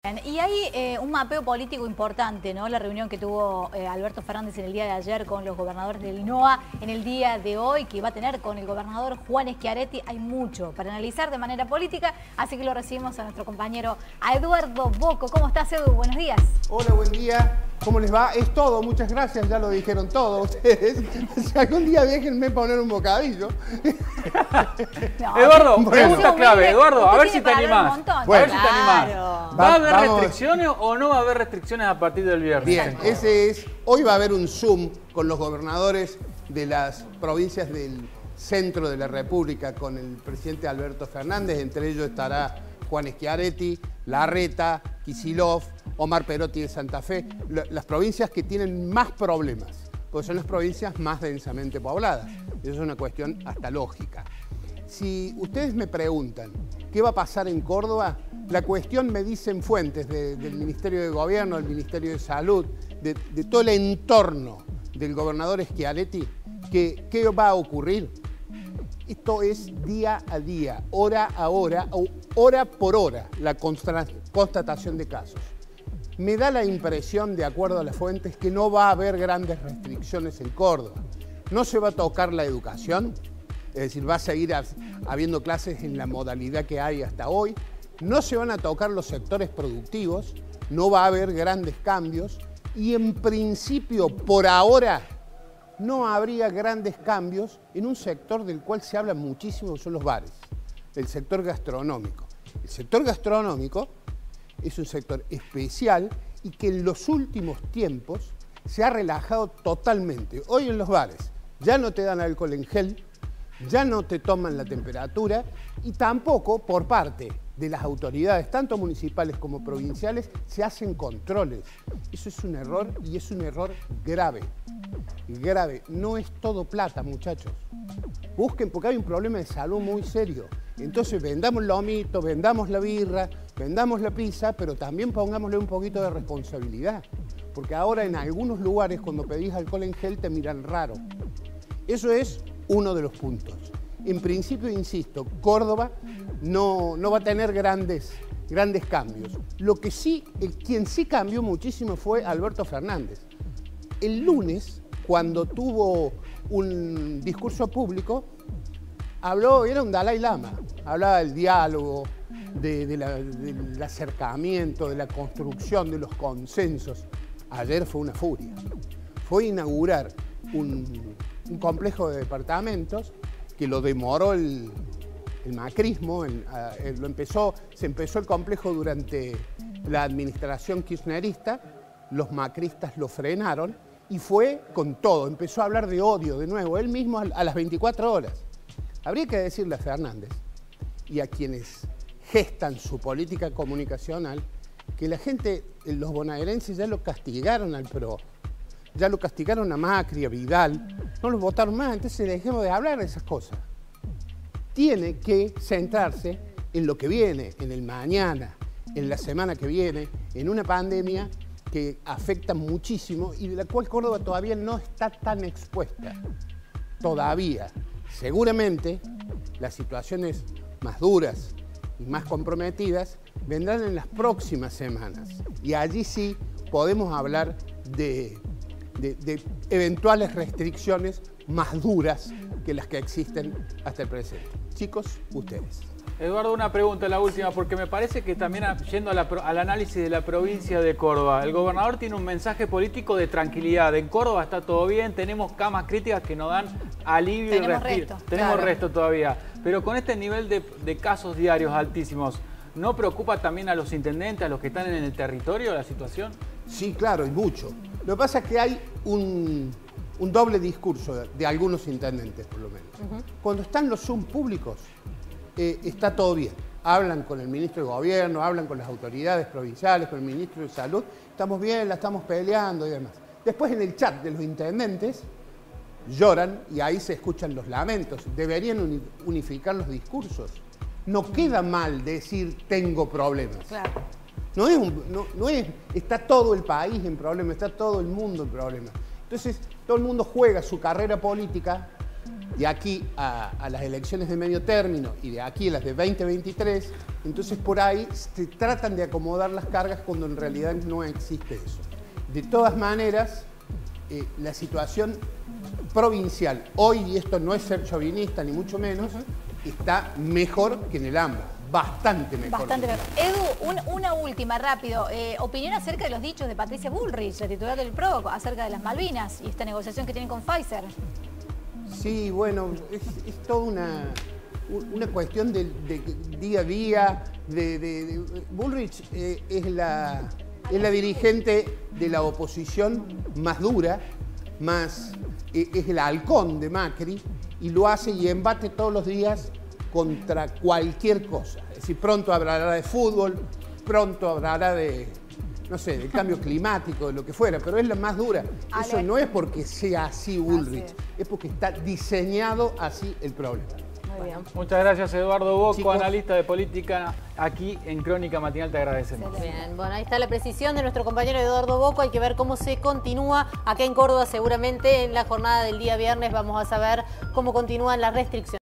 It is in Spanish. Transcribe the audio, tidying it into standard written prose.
Y hay un mapeo político importante, ¿no? La reunión que tuvo Alberto Fernández en el día de ayer con los gobernadores del NOA, en el día de hoy, que va a tener con el gobernador Juan Schiaretti. Hay mucho para analizar de manera política, así que lo recibimos a nuestro compañero Eduardo Bocco. ¿Cómo estás, Edu? Buenos días. Hola, buen día. ¿Cómo les va? Es todo, muchas gracias, ya lo dijeron todo ustedes. Si algún día déjenme poner un bocadillo. No, Eduardo, pregunta clave, Eduardo, a ver si te animás. Bueno, a ver si te animás. claro. ¿Va a haber restricciones o no va a haber restricciones a partir del viernes? Bien, hoy va a haber un Zoom con los gobernadores de las provincias del centro de la República con el presidente Alberto Fernández. Entre ellos estará Juan Schiaretti, Larreta, Kicillof, Omar Perotti de Santa Fe, las provincias que tienen más problemas, porque son las provincias más densamente pobladas. Eso es una cuestión hasta lógica. Si ustedes me preguntan qué va a pasar en Córdoba, la cuestión, me dicen fuentes del Ministerio de Gobierno, del Ministerio de Salud, de todo el entorno del gobernador Schiaretti, que ¿qué va a ocurrir? Esto es día a día, hora a hora, o hora por hora, la constatación de casos. Me da la impresión, de acuerdo a las fuentes, que no va a haber grandes restricciones en Córdoba. No se va a tocar la educación, es decir, va a seguir habiendo clases en la modalidad que hay hasta hoy. No se van a tocar los sectores productivos, no va a haber grandes cambios y en principio, por ahora, no habría grandes cambios en un sector del cual se habla muchísimo, son los bares, el sector gastronómico. El sector gastronómico es un sector especial y que en los últimos tiempos se ha relajado totalmente. Hoy en los bares ya no te dan alcohol en gel, ya no te toman la temperatura y tampoco por parte de las autoridades, tanto municipales como provinciales, se hacen controles. Eso es un error y es un error grave. Grave. No es todo plata, muchachos. Busquen, porque hay un problema de salud muy serio. Entonces vendamos el lomito, vendamos la birra, vendamos la pizza, pero también pongámosle un poquito de responsabilidad. Porque ahora en algunos lugares cuando pedís alcohol en gel te miran raro. Eso es uno de los puntos. En principio, insisto, Córdoba no va a tener grandes cambios. Lo que sí, quien sí cambió muchísimo fue Alberto Fernández. El lunes, cuando tuvo un discurso público, era un Dalai Lama, hablaba del diálogo, del acercamiento, de la construcción, de los consensos. Ayer fue una furia. Fue inaugurar un complejo de departamentos que lo demoró el macrismo, se empezó el complejo durante la administración kirchnerista, los macristas lo frenaron y fue con todo, empezó a hablar de odio de nuevo, él mismo a las 24 horas. Habría que decirle a Fernández y a quienes gestan su política comunicacional que la gente, los bonaerenses ya lo castigaron al PRO, ya lo castigaron a Macri, a Vidal, no los votaron más, entonces dejemos de hablar de esas cosas. Tiene que centrarse en lo que viene, en el mañana, en la semana que viene, en una pandemia que afecta muchísimo y de la cual Córdoba todavía no está tan expuesta. Todavía. Seguramente las situaciones más duras y más comprometidas vendrán en las próximas semanas. Y allí sí podemos hablar de eventuales restricciones más duras que las que existen hasta el presente. Chicos, ustedes. Eduardo, una pregunta, la última, porque me parece que también yendo al análisis de la provincia de Córdoba, el gobernador tiene un mensaje político de tranquilidad. En Córdoba está todo bien, tenemos camas críticas que nos dan alivio y respiro. Tenemos resto todavía. Pero con este nivel de casos diarios altísimos, ¿no preocupa también a los intendentes, a los que están en el territorio, la situación? Sí, claro, y mucho. Lo que pasa es que hay un doble discurso de algunos intendentes, por lo menos. Cuando están los Zoom públicos, está todo bien. Hablan con el ministro de Gobierno, hablan con las autoridades provinciales, con el ministro de Salud. Estamos bien, la estamos peleando y demás. Después en el chat de los intendentes lloran y ahí se escuchan los lamentos. Deberían unificar los discursos. No queda mal decir tengo problemas. Claro. Está todo el país en problemas, está todo el mundo en problemas. Entonces, todo el mundo juega su carrera política de aquí a las elecciones de medio término y de aquí a las de 2023, entonces por ahí se tratan de acomodar las cargas cuando en realidad no existe eso. De todas maneras, la situación provincial hoy, y esto no es ser chauvinista ni mucho menos, está mejor que en el AMBA, bastante mejor. Bastante mejor. Edu, una última, rápido. Opinión acerca de los dichos de Patricia Bullrich, la titular del PRO, acerca de las Malvinas y esta negociación que tienen con Pfizer. Sí, bueno, es toda una cuestión de día a día. Bullrich es la dirigente de la oposición más dura, es el halcón de Macri, y lo hace y embate todos los días contra cualquier cosa. Es decir, pronto hablará de fútbol, pronto hablará de, no sé, del cambio climático, de lo que fuera, pero es la más dura. Eso no es porque sea así Bullrich, es porque está diseñado así el problema. Muy bien. Muchas gracias, Eduardo Bocco, Chicos, analista de política aquí en Crónica Matinal. Te agradecemos. Bien, bueno, ahí está la precisión de nuestro compañero Eduardo Bocco. Hay que ver cómo se continúa acá en Córdoba. Seguramente en la jornada del día viernes vamos a saber cómo continúan las restricciones.